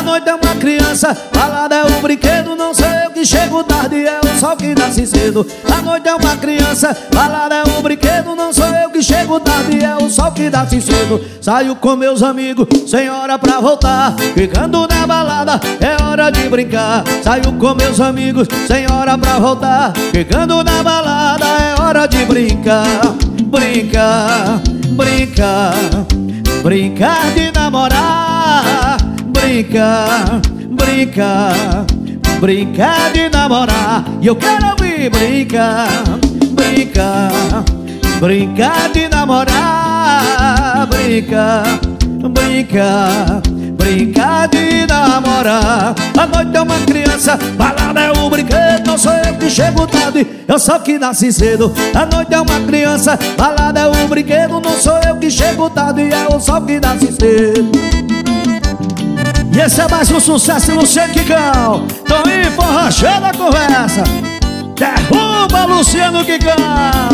noite é uma criança, balada é um brinquedo. Não sou eu que chego tarde, é o sol que nasce cedo. A noite é uma criança, balada é um brinquedo. Não sou eu que chego tarde, é o sol que nasce cedo. Saio com meus amigos, sem hora pra voltar. Ficando na balada, é hora de brincar. Saio com meus amigos, sem hora pra voltar. Ficando na balada, é hora de brincar. Brincar, brincar, brincar de namorar. Brincar, brincar, brincar de namorar. E eu quero ouvir brincar, brincar, brincar de namorar. Brincar, brincar, brincar de namorar. A noite é uma criança, balada é um brinquedo. Não sou eu que chego tarde, eu só que nasci cedo. A noite é uma criança, balada é um brinquedo. Não sou eu que chego tarde, é o sol que nasce cedo. E esse é mais um sucesso, Luciano Quicão. Toninho Forrachando a conversa. Derruba Luciano Quicão.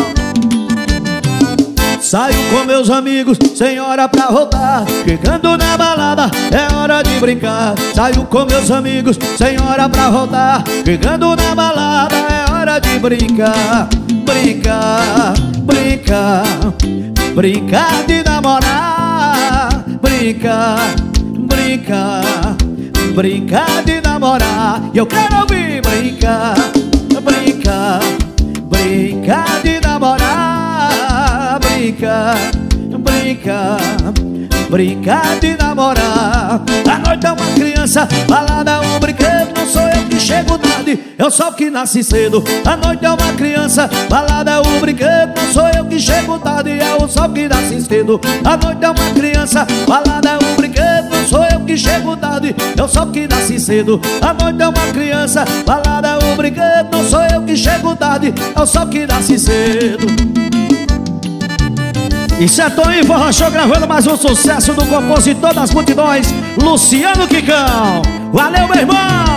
Saio com meus amigos, sem hora pra voltar. Ficando na balada, é hora de brincar. Saio com meus amigos, sem hora pra voltar. Ficando na balada, é hora de brincar. Brincar, brincar, brincar de namorar. Brincar, brincar, brincar de namorar. E eu quero ouvir brincar, brincar, brincar de namorar. Brincar, brincar, brincar de namorar. A noite é uma criança, balada é um brinquedo. Não sou eu que chego tarde, é o sol que nasce cedo. A noite é uma criança, balada é um brinquedo. Não sou eu que chego tarde, é o sol que nasce cedo. A noite é uma criança, balada é um brinquedo. Não sou eu que chego tarde, é o sol que nasce cedo. A noite é uma criança, balada é um brinquedo. Não sou eu que chego tarde, é o sol que nasce cedo. Isso é Toninho Forrachão gravando mais um sucesso do compositor das multidões, Luciano Quicão. Valeu, meu irmão!